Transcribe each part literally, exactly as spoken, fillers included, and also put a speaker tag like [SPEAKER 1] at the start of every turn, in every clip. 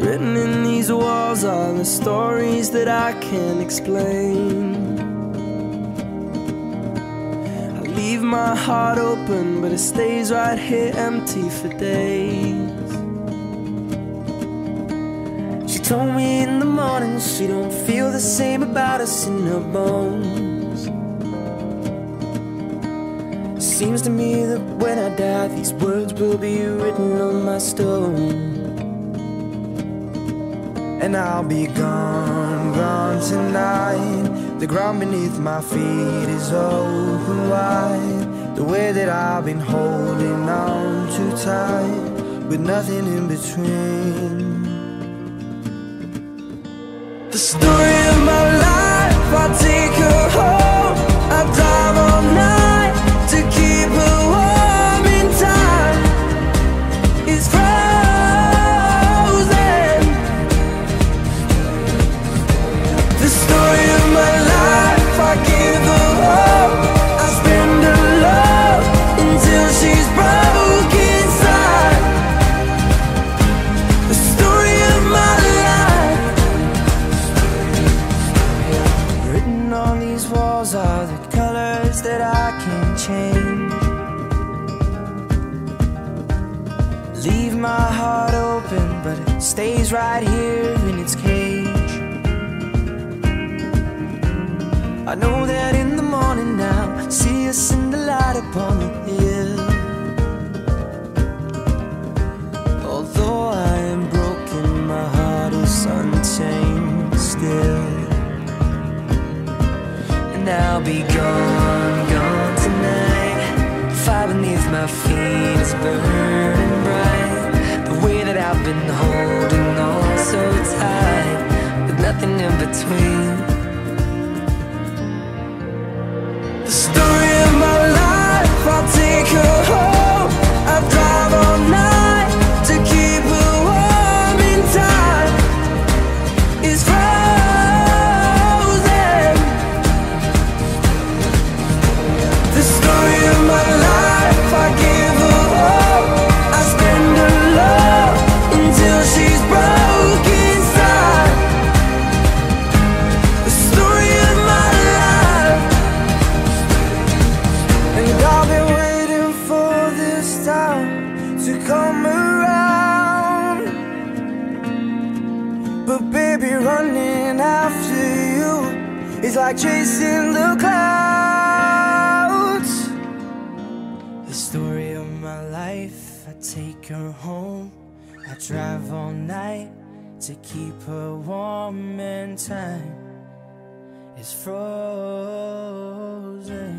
[SPEAKER 1] Written in these walls are the stories that I can't explain. I leave my heart open, but it stays right here empty for days. She told me in the morning she don't feel the same about us in her bones. Seems to me that when I die, these words will be written on my stone. And I'll be gone, gone tonight. The ground beneath my feet is open wide. The way that I've been holding on too tight, with nothing in between. The story of my life, I take her home. I drive all night to keep her warm in time. It's frozen. The story of my life, I give her hope. I spend her love until she's broke inside. The story of my life. Written on these walls are the colors that I can't change. Leave my heart open, but it stays right here in its cage. I know that in the morning now, see us in the light upon the hill. Although I am broken, my heart is unchained still. And I'll be gone, gone tonight. Fire beneath my feet is burning bright. The way that I've been holding on so tight, with nothing in between. The story of my life, I'll take her home. I drive all night to keep her warm in time. It's frozen. The story of my life, I give her hope. I spend her love until she's broke inside. The story of my life. And I've been waiting for this time to come around. But baby, running after you is like chasing the clouds. The story of my life, I take her home. I drive all night to keep her warm, and time is frozen.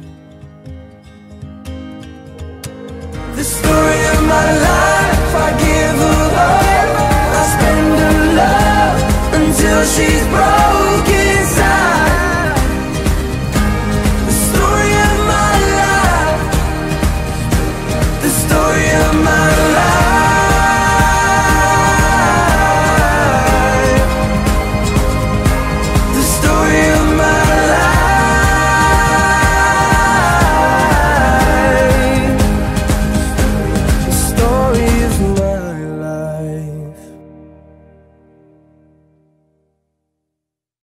[SPEAKER 1] The story of my life, I give her hope. I spend her love until she's broke.